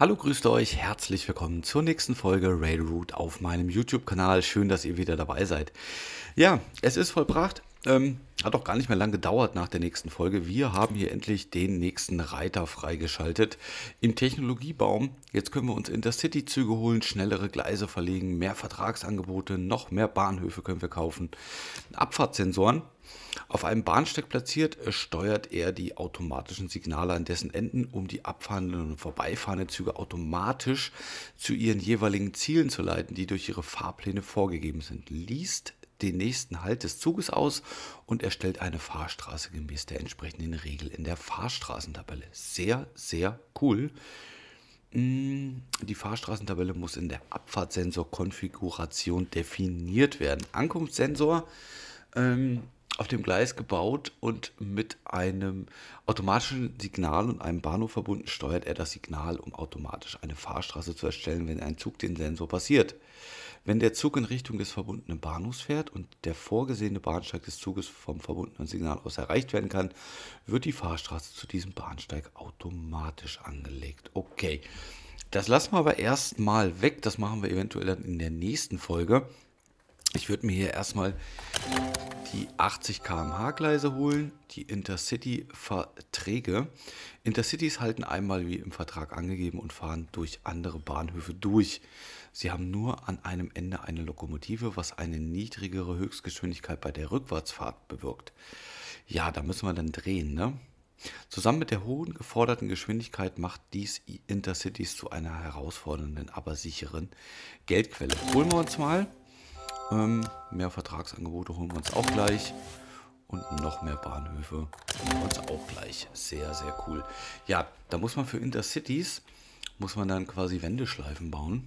Hallo, grüßt euch, herzlich willkommen zur nächsten Folge Railroad auf meinem YouTube-Kanal. Schön, dass ihr wieder dabei seid. Ja, es ist vollbracht. Hat auch gar nicht mehr lang gedauert nach der nächsten Folge. Wir haben hier endlich den nächsten Reiter freigeschaltet im Technologiebaum. Jetzt können wir uns Intercity-Züge holen, schnellere Gleise verlegen, mehr Vertragsangebote, noch mehr Bahnhöfe können wir kaufen, Abfahrtssensoren. Auf einem Bahnsteig platziert, steuert er die automatischen Signale an dessen Enden, um die abfahrenden und vorbeifahrenden Züge automatisch zu ihren jeweiligen Zielen zu leiten, die durch ihre Fahrpläne vorgegeben sind. Liest den nächsten Halt des Zuges aus und erstellt eine Fahrstraße gemäß der entsprechenden Regel in der Fahrstraßentabelle. Sehr, sehr cool. Die Fahrstraßentabelle muss in der Abfahrtssensor-Konfiguration definiert werden. Ankunftssensor auf dem Gleis gebaut und mit einem automatischen Signal und einem Bahnhof verbunden, steuert er das Signal, um automatisch eine Fahrstraße zu erstellen, wenn ein Zug den Sensor passiert. Wenn der Zug in Richtung des verbundenen Bahnhofs fährt und der vorgesehene Bahnsteig des Zuges vom verbundenen Signal aus erreicht werden kann, wird die Fahrstraße zu diesem Bahnsteig automatisch angelegt. Okay, das lassen wir aber erstmal weg. Das machen wir eventuell dann in der nächsten Folge. Ich würde mir hier erstmal die 80 km/h Gleise holen, die Intercity-Verträge. Intercities halten einmal wie im Vertrag angegeben und fahren durch andere Bahnhöfe durch. Sie haben nur an einem Ende eine Lokomotive, was eine niedrigere Höchstgeschwindigkeit bei der Rückwärtsfahrt bewirkt. Ja, da müssen wir dann drehen, ne? Zusammen mit der hohen geforderten Geschwindigkeit macht dies Intercities zu einer herausfordernden, aber sicheren Geldquelle. Holen wir uns mal. Mehr Vertragsangebote holen wir uns auch gleich. Und noch mehr Bahnhöfe holen wir uns auch gleich. Sehr, sehr cool. Ja, da muss man für Intercities, muss man dann quasi Wendeschleifen bauen.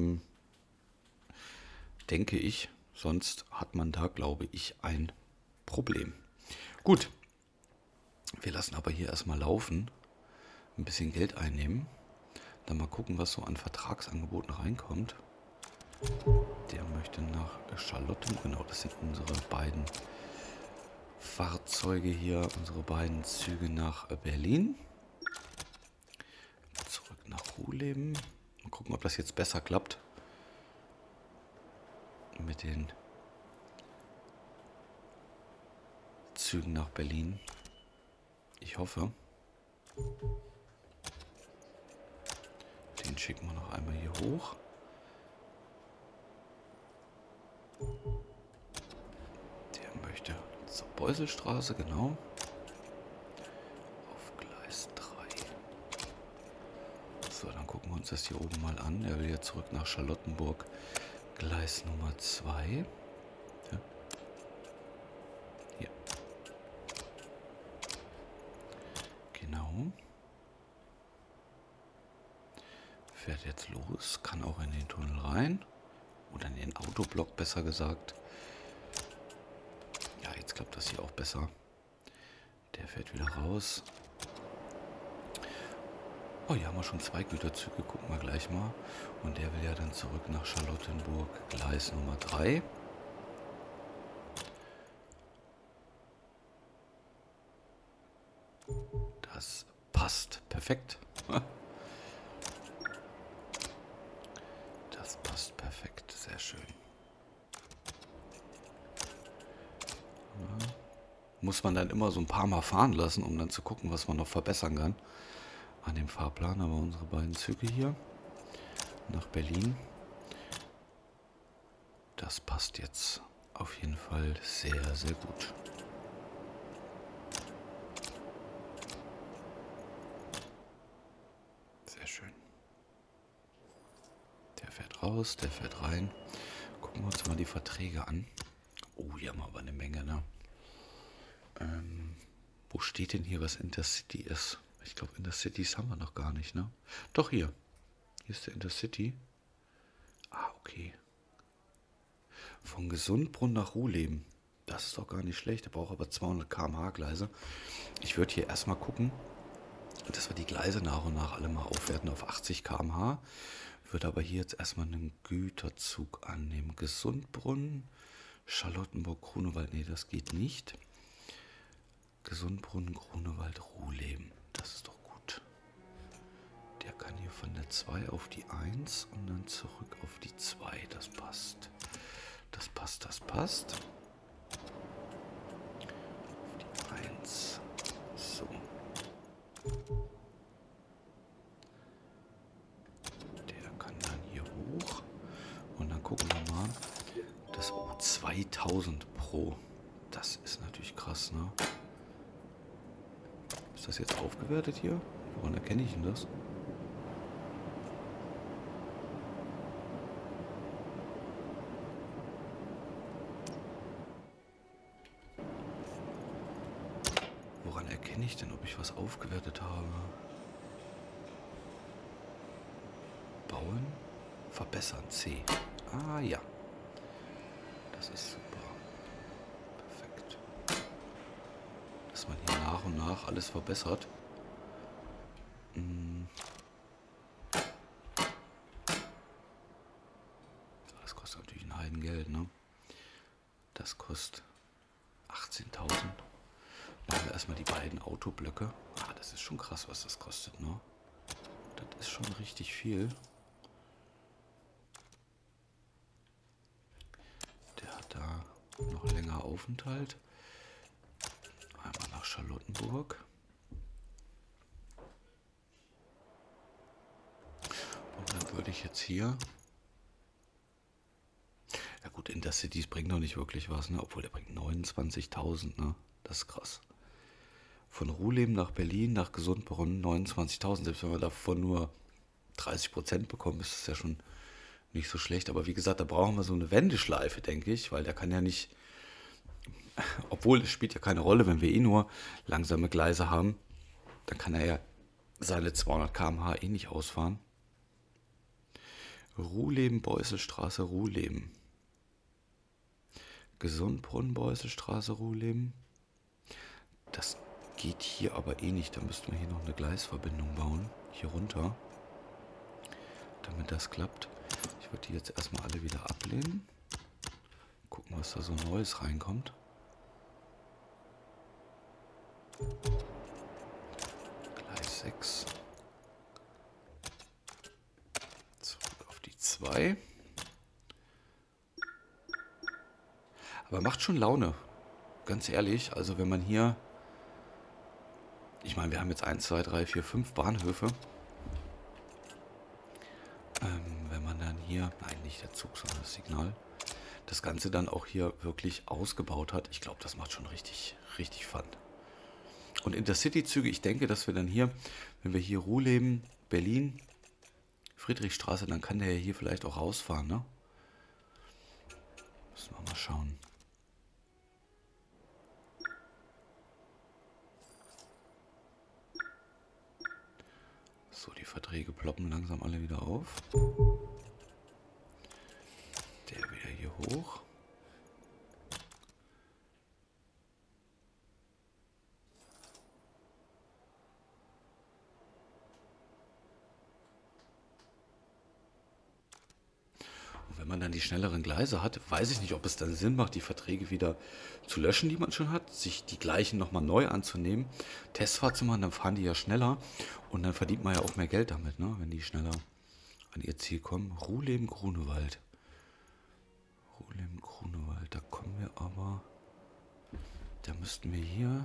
Denke ich. Sonst hat man da, glaube ich, ein Problem. Gut. Wir lassen aber hier erstmal laufen. Ein bisschen Geld einnehmen. Dann mal gucken, was so an Vertragsangeboten reinkommt. Der möchte nach Charlotten, genau, das sind unsere beiden Fahrzeuge hier, unsere beiden Züge nach Berlin. Zurück nach Ruhleben. Mal gucken, ob das jetzt besser klappt. Mit den Zügen nach Berlin. Ich hoffe. Den schicken wir noch einmal hier hoch. Der möchte zur Beuselstraße, genau. Auf Gleis 3. So, dann gucken wir uns das hier oben mal an. Er will ja zurück nach Charlottenburg. Gleis Nummer 2. Ja. Hier. Genau. Fährt jetzt los. Kann auch in den Tunnel rein. Oder in den Autoblock, besser gesagt. Ja, jetzt klappt das hier auch besser. Der fährt wieder raus. Oh, hier haben wir schon 2 Güterzüge. Gucken wir gleich mal. Und der will ja dann zurück nach Charlottenburg. Gleis Nummer 3. Das passt perfekt. Das passt perfekt. Sehr schön. Ja. Muss man dann immer so ein paar Mal fahren lassen, um dann zu gucken, was man noch verbessern kann. An dem Fahrplan haben wir unsere beiden Züge hier nach Berlin. Das passt jetzt auf jeden Fall sehr, sehr gut. Sehr schön. Der fährt raus, der fährt rein. Gucken wir uns mal die Verträge an. Oh, hier haben wir aber eine Menge, ne? Wo steht denn hier, was Intercity ist? Ich glaube, Intercities haben wir noch gar nicht, ne? Doch, hier. Hier ist der Intercity. Ah, okay. Von Gesundbrunn nach Ruhleben. Das ist doch gar nicht schlecht. Der braucht aber 200 km/h Gleise. Ich würde hier erstmal gucken, dass wir die Gleise nach und nach alle mal aufwerten auf 80 km/h. Würde aber hier jetzt erstmal einen Güterzug annehmen. Gesundbrunn, Charlottenburg, Grunewald. Nee, das geht nicht. Gesundbrunn, Grunewald, Ruhleben. Das ist doch gut. Der kann hier von der 2 auf die 1 und dann zurück auf die 2. Das passt. Das passt, das passt. Auf die 1. So. Der kann dann hier hoch. Und dann gucken wir mal. Das 2000 pro. Das ist natürlich krass, ne? Ist das jetzt aufgewertet hier? Woran erkenne ich denn das? Woran erkenne ich denn, ob ich was aufgewertet habe? Bauen, verbessern, C. Ah ja. Das ist super. Perfekt. Dass man hier nach und nach alles verbessert. Das kostet natürlich ein Heidengeld, ne? Das kostet 18.000. Machen wir erstmal die beiden Autoblöcke. Ah, das ist schon krass, was das kostet, ne? Das ist schon richtig viel. Der hat da noch länger Aufenthalt. Einmal nach Charlottenburg. Und dann würde ich jetzt hier... Ja gut, Intercities bringt noch nicht wirklich was, ne? Obwohl der bringt 29.000, ne? Das ist krass. Von Ruhleben nach Berlin, nach Gesundbrunnen 29.000. Selbst wenn wir davon nur 30% bekommen, ist das ja schon nicht so schlecht. Aber wie gesagt, da brauchen wir so eine Wendeschleife, denke ich, weil der kann ja nicht, obwohl es spielt ja keine Rolle, wenn wir eh nur langsame Gleise haben, dann kann er ja seine 200 km/h eh nicht ausfahren. Ruhleben, Beusselstraße, Ruhleben. Gesundbrunnen, Beusselstraße, Ruhleben. Das geht hier aber eh nicht. Da müssten wir hier noch eine Gleisverbindung bauen. Hier runter. Damit das klappt. Ich würde die jetzt erstmal alle wieder ablehnen. Gucken, was da so Neues reinkommt. Gleis 6. Zurück auf die 2. Aber macht schon Laune. Ganz ehrlich. Also wenn man hier... Ich meine, wir haben jetzt 1, 2, 3, 4, 5 Bahnhöfe. Wenn man dann hier... Nein, nicht der Zug, sondern das Signal. Das Ganze dann auch hier wirklich ausgebaut hat. Ich glaube, das macht schon richtig, richtig Fun. Und Intercity-Züge, ich denke, dass wir dann hier, wenn wir hier Ruhleben, Berlin, Friedrichstraße, dann kann der ja hier vielleicht auch rausfahren, ne? Müssen wir mal schauen. So, die Verträge ploppen langsam alle wieder auf. Der wieder hier hoch. Und wenn man dann die schnelleren Gleise hat, weiß ich nicht, ob es dann Sinn macht, die Verträge wieder zu löschen, die man schon hat, sich die gleichen nochmal neu anzunehmen, Testfahrt zu machen, dann fahren die ja schneller und dann verdient man ja auch mehr Geld damit, ne, wenn die schneller an ihr Ziel kommen. Ruhleben, Grunewald. Ruhleben, Grunewald, da kommen wir aber, da müssten wir hier,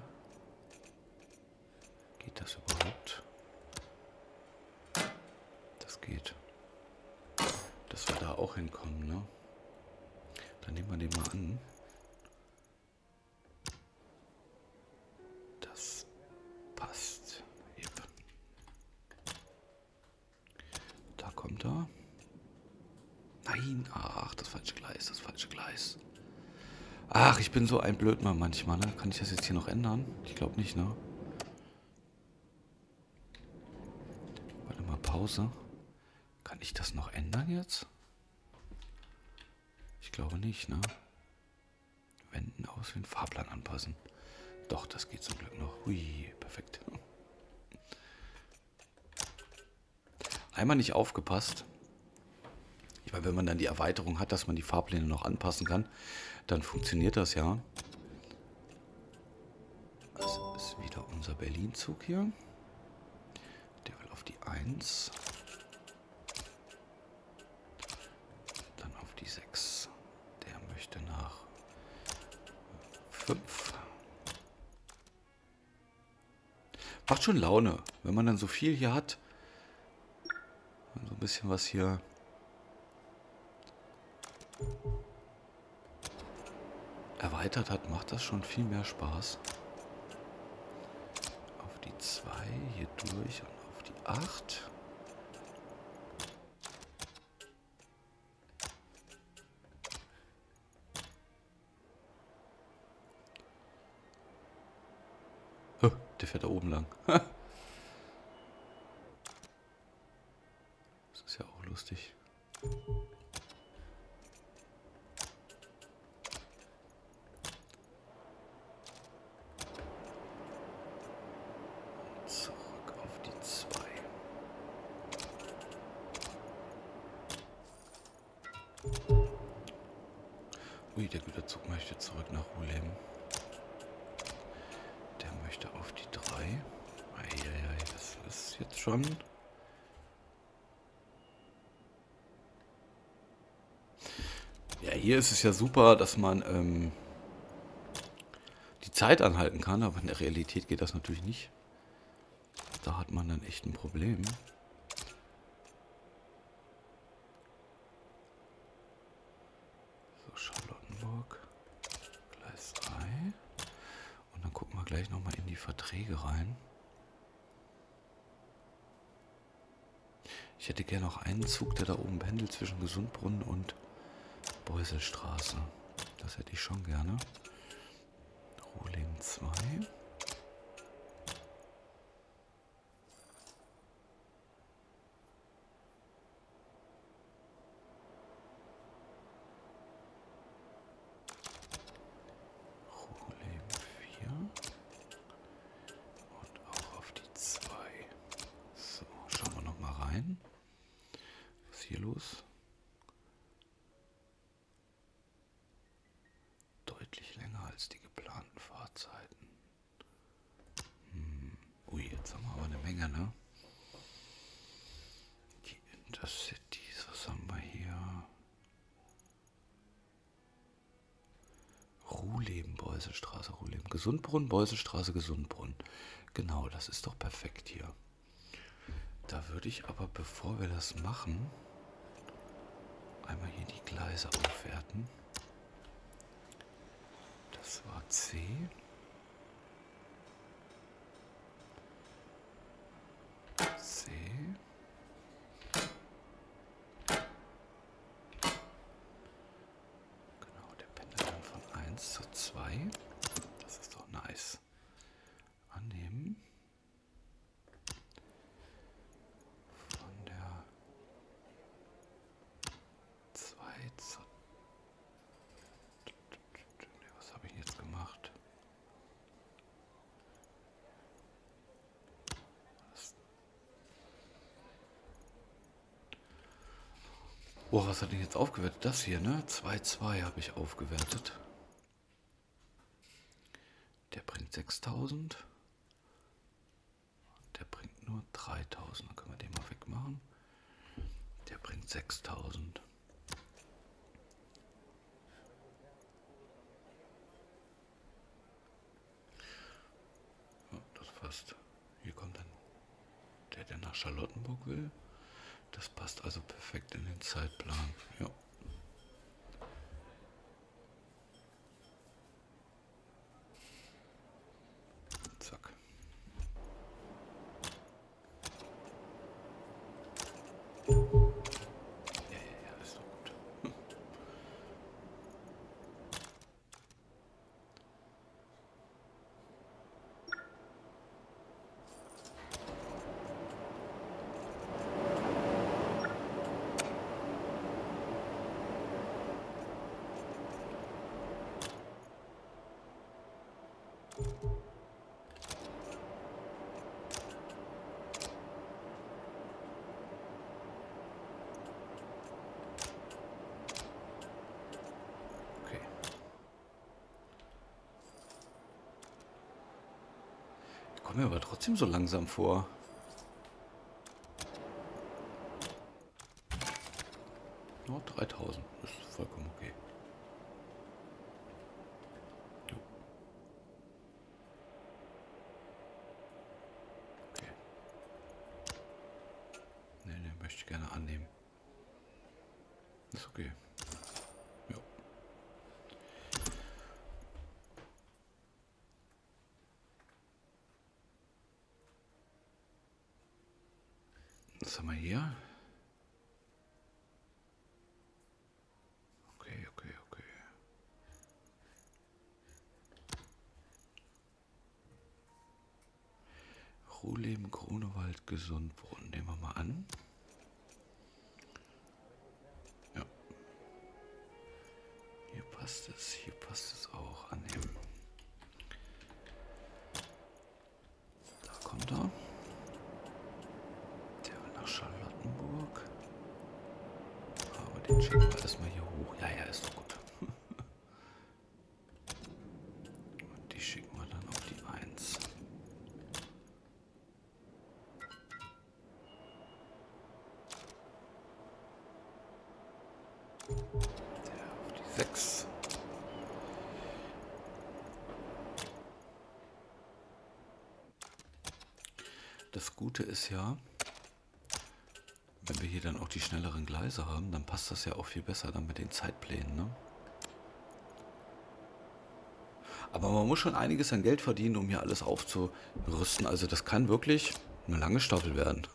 geht das überhaupt? Das geht. Dass wir da auch hinkommen, ne? Dann nehmen wir den mal an. Das passt. Yep. Da kommt er. Nein, ach, das falsche Gleis, das falsche Gleis. Ach, ich bin so ein Blödmann manchmal, ne? Kann ich das jetzt hier noch ändern? Ich glaube nicht, ne? Warte mal, Pause. Kann ich das noch ändern jetzt? Ich glaube nicht, ne? Wenden, auswählen, Fahrplan anpassen. Doch, das geht zum Glück noch. Hui, perfekt. Einmal nicht aufgepasst. Ich meine, wenn man dann die Erweiterung hat, dass man die Fahrpläne noch anpassen kann, dann funktioniert das ja. Das ist wieder unser Berlin-Zug hier. Der will auf die 1. Dann auf die 6. Der möchte nach 5. Macht schon Laune, wenn man dann so viel hier hat. So ein bisschen was hier erweitert hat, macht das schon viel mehr Spaß. Auf die 2 hier durch und auf die 8. Der fährt da oben lang. Das ist ja auch lustig. Zurück auf die 2. Ui, der Güterzug möchte zurück nach Ruhleben. Der möchte auf die 3. Eieiei, das ist jetzt schon... Ja, hier ist es ja super, dass man die Zeit anhalten kann, aber in der Realität geht das natürlich nicht. Da hat man dann echt ein Problem. So, Charlottenburg, Gleis 3. Und dann gucken wir gleich nochmal in die Verträge rein. Ich hätte gerne noch einen Zug, der da oben pendelt zwischen Gesundbrunnen und Beuselstraße. Das hätte ich schon gerne. Ruhleben 2. Ruhleben 4. Und auch auf die 2. So, schauen wir noch mal rein. Was ist hier los? Deutlich länger als die geplanten Fahrzeiten. Ui, jetzt haben wir aber eine Menge, ne? Die Intercities, was haben wir hier? Ruhleben, Beuselstraße, Ruhleben, Gesundbrunnen, Beuselstraße, Gesundbrunnen. Genau, das ist doch perfekt hier. Da würde ich aber, bevor wir das machen, einmal hier die Gleise aufwerten. Das war C. C. Genau, der pendelt dann von 1 zu 2. Das ist doch nice. Annehmen. Von der 2 zu... Was habe ich jetzt gemacht? Oh, was hat ich jetzt aufgewertet? Das hier, ne? 2,2 habe ich aufgewertet. Der bringt 6.000. Der bringt nur 3.000. Dann können wir den mal wegmachen. Der bringt 6.000. Ja, das passt. Hier kommt dann der nach Charlottenburg will. Das passt also perfekt in den Zeitplan. Ja. Zack. Ja, ist doch gut. Okay. Ich komme mir aber trotzdem so langsam vor. Ja, 3000 ist vollkommen okay. Jo, okay. Nee, möchte ich gerne annehmen. Ist okay. Jo. Was haben wir hier? Okay, okay, okay. Ruhleben, Grunewald, Gesundbrunnen. Nehmen wir mal an. Ja. Hier passt es auch. Annehmen. Da kommt er. Der will nach Charlottenburg. Aber den schicken wir erstmal hier hoch. Ja, ja, ist doch gut. Und die schicken wir dann auf die 1. Der auf die 6. Das Gute ist ja, wenn wir hier dann auch die schnelleren Gleise haben, dann passt das ja auch viel besser dann mit den Zeitplänen, ne? Aber man muss schon einiges an Geld verdienen, um hier alles aufzurüsten. Also das kann wirklich eine lange Staffel werden.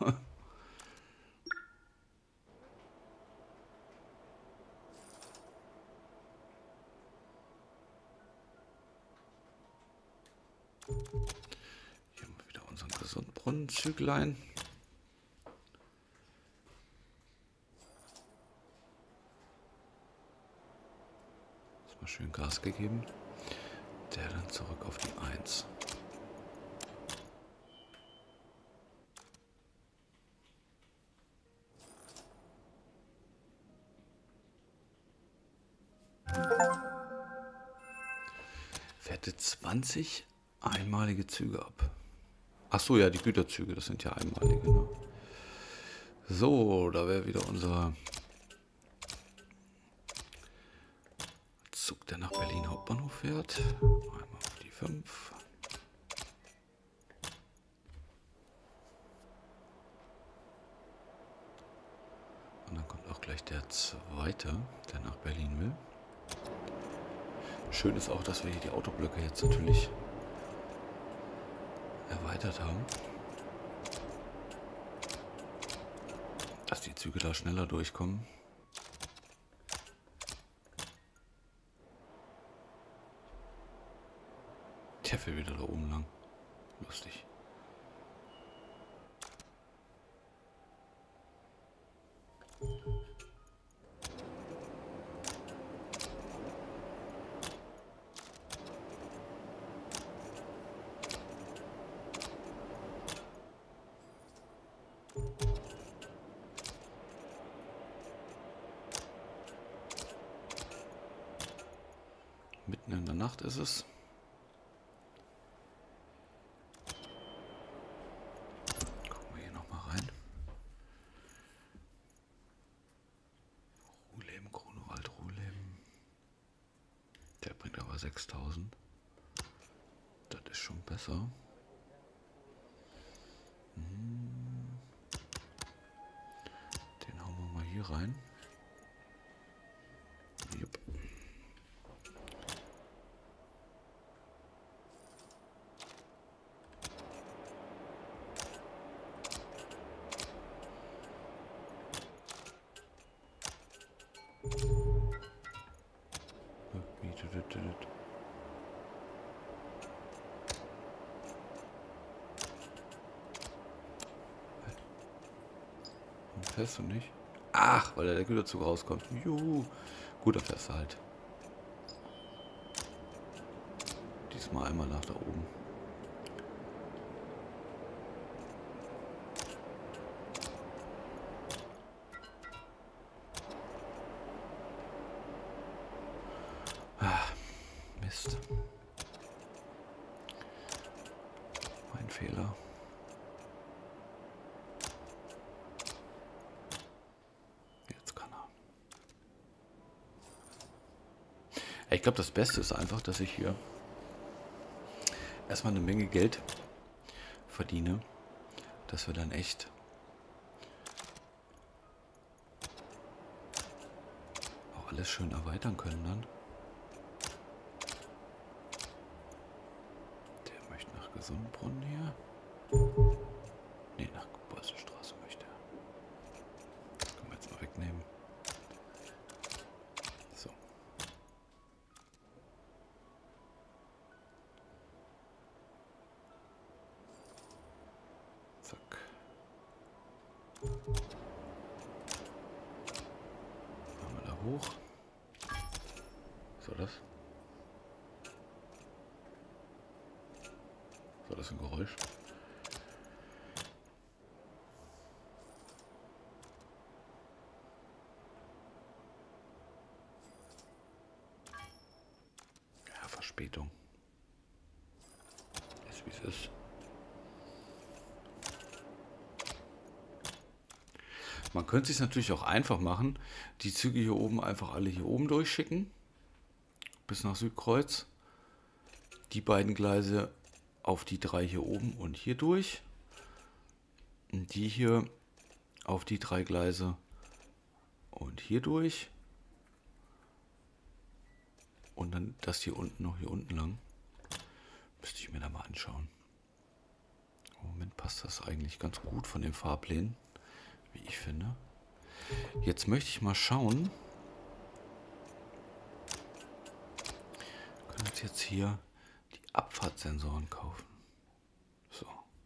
Hier haben wir wieder unseren Gesundbrunnenzüglein. Mal schön Gas gegeben. Der dann zurück auf die 1. Fährte 20 einmalige Züge ab. Ach so, ja, die Güterzüge, das sind ja einmalige. Ne? So, da wäre wieder unser Zug, der nach Berlin Hauptbahnhof fährt. Einmal auf die 5. Und dann kommt auch gleich der zweite, der nach Berlin will. Schön ist auch, dass wir hier die Autoblöcke jetzt natürlich erweitert haben. Dass die Züge da schneller durchkommen. Der fährt wieder da oben lang. Lustig. Mitten in der Nacht ist es. Gucken wir hier nochmal rein. Ruhleben, Grunewald, Ruhleben. Der bringt aber 6000. Das ist schon besser. Den hauen wir mal hier rein. Jupp. Fährst du nicht? Ach, weil der Güterzug rauskommt. Juhu. Gut, dann fährst du halt. Diesmal einmal nach da oben. Ah, Mist. Mein Fehler. Jetzt kann er. Ich glaube, das Beste ist einfach, dass ich hier erstmal eine Menge Geld verdiene, dass wir dann echt auch alles schön erweitern können dann. Der möchte nach Gesundbrunnen hier. Ne, nach Bolzenstraße möchte er. Das können wir jetzt mal wegnehmen. So. Zack. Machen wir da hoch. So das. So, das ist ein Geräusch. Ja, Verspätung. Ist wie es ist. Man könnte es sich natürlich auch einfach machen, die Züge hier oben einfach alle hier oben durchschicken, bis nach Südkreuz. Die beiden Gleise auf die 3 hier oben und hier durch. Und die hier auf die 3 Gleise und hier durch. Und dann das hier unten noch hier unten lang. Müsste ich mir da mal anschauen. Im Moment passt das eigentlich ganz gut von den Fahrplänen, wie ich finde. Jetzt möchte ich mal schauen. Wir können uns jetzt hier die Abfahrtsensoren kaufen. So.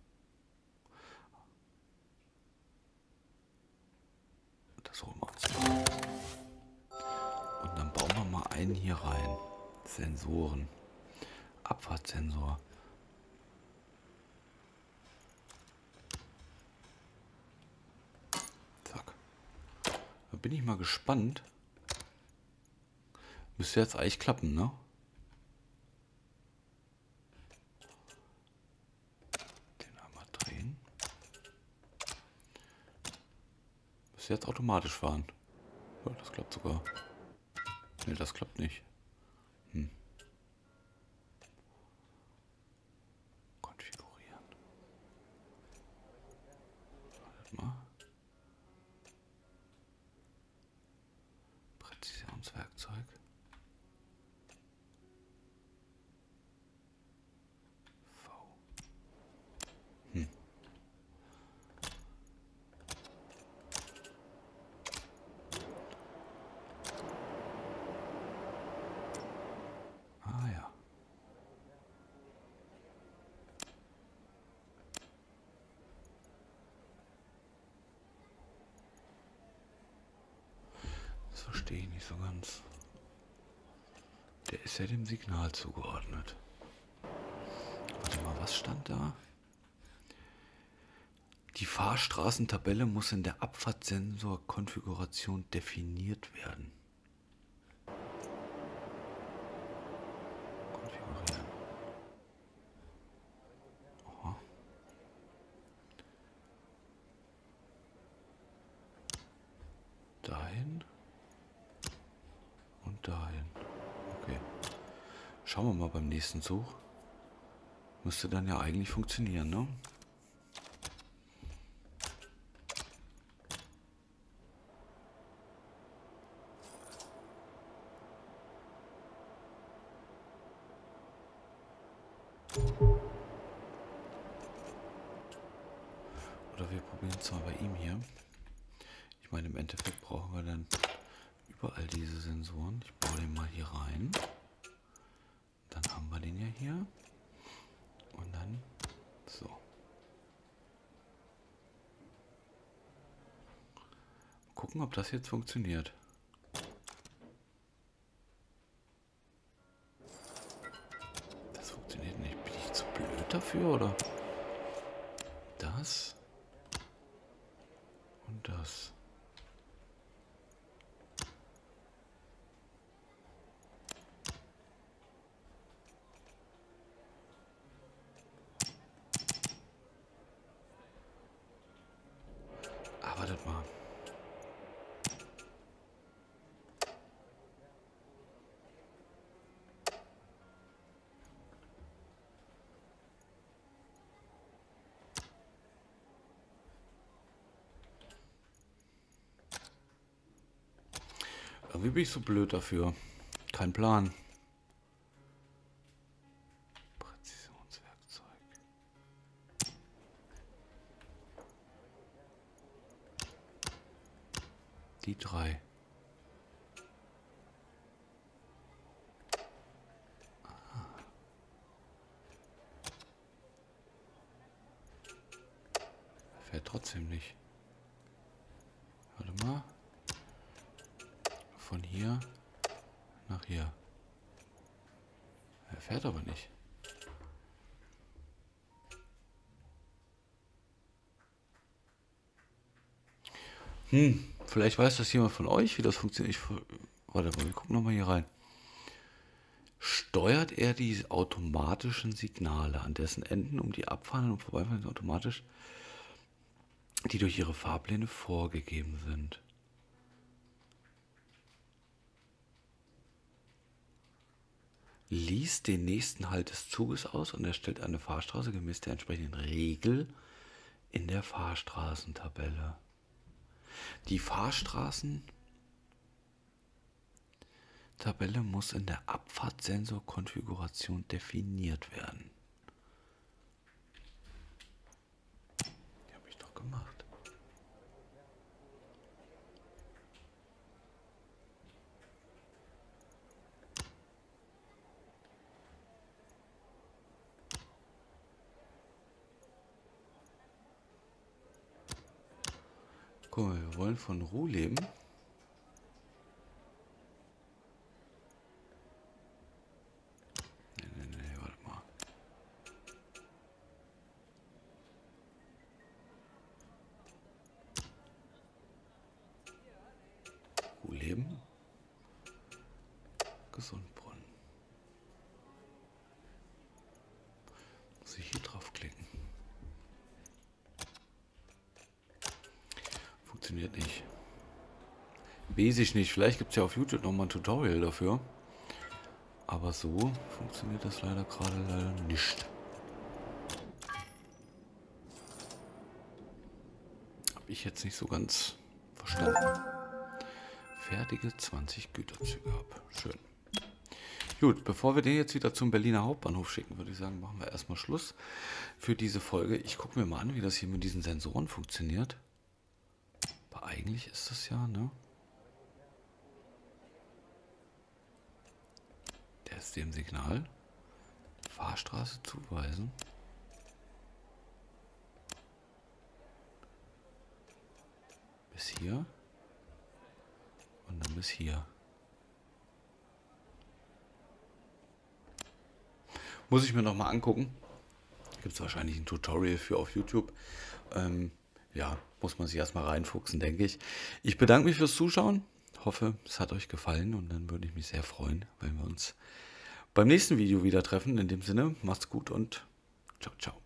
Das holen wir uns mal. Und dann bauen wir mal einen hier rein. Sensoren. Abfahrtssensor. Zack. Da bin ich mal gespannt. Müsste jetzt eigentlich klappen, ne? Den einmal drehen. Müsste jetzt automatisch fahren. Ja, das klappt sogar. Ne, das klappt nicht. Konfigurieren. Wartet mal. Präzisionswerkzeug. V. Ah ja. Das verstehe ich nicht so ganz. Der ist ja dem Signal zugeordnet. Warte mal, was stand da? Die Fahrstraßentabelle muss in der Abfahrtssensor-Konfiguration definiert werden. Konfigurieren. Aha. Dahin. Und dahin. Okay. Schauen wir mal beim nächsten Zug. Müsste dann ja eigentlich funktionieren, ne? Oder wir probieren es mal bei ihm hier. Ich meine, im Endeffekt brauchen wir dann überall diese Sensoren. Ich baue den mal hier rein. Dann haben wir den ja hier. Und dann so. Gucken, ob das jetzt funktioniert. Das funktioniert nicht. Bin ich zu blöd dafür, oder? Das. Und das. Ah, wartet mal. wie bin ich so blöd dafür? Kein Plan. Präzisionswerkzeug. Die 3. Fährt trotzdem nicht. Warte mal. Von hier nach hier. Er fährt aber nicht. Vielleicht weiß das jemand von euch, wie das funktioniert. Warte mal, wir gucken nochmal hier rein. Steuert er die automatischen Signale an dessen Enden, um die abfahrenden und vorbeifahrenden automatisch, die durch ihre Fahrpläne vorgegeben sind? Liest den nächsten Halt des Zuges aus und erstellt eine Fahrstraße gemäß der entsprechenden Regel in der Fahrstraßentabelle. Die Fahrstraßentabelle muss in der Abfahrtsensorkonfiguration definiert werden. Die habe ich doch gemacht. Guck mal, wir wollen von Ruhe leben. Nee, warte mal. Ruhe leben. Gesundbrunnen. Muss ich hier draufklicken? Funktioniert nicht. Weiß ich nicht. Vielleicht gibt es ja auf YouTube nochmal ein Tutorial dafür. Aber so funktioniert das leider nicht. Habe ich jetzt nicht so ganz verstanden. Fertige 20 Güterzüge ab. Schön. Gut, bevor wir den jetzt wieder zum Berliner Hauptbahnhof schicken, würde ich sagen, machen wir erstmal Schluss für diese Folge. Ich gucke mir mal an, wie das hier mit diesen Sensoren funktioniert. Aber eigentlich ist das ja, ne? Der ist dem Signal. Fahrstraße zuweisen. Bis hier. Und dann bis hier. Muss ich mir noch mal angucken. Gibt es wahrscheinlich ein Tutorial für auf YouTube. Ja, muss man sich erstmal reinfuchsen, denke ich. Ich bedanke mich fürs Zuschauen. Hoffe, es hat euch gefallen und dann würde ich mich sehr freuen, wenn wir uns beim nächsten Video wieder treffen. In dem Sinne, macht's gut und ciao, ciao.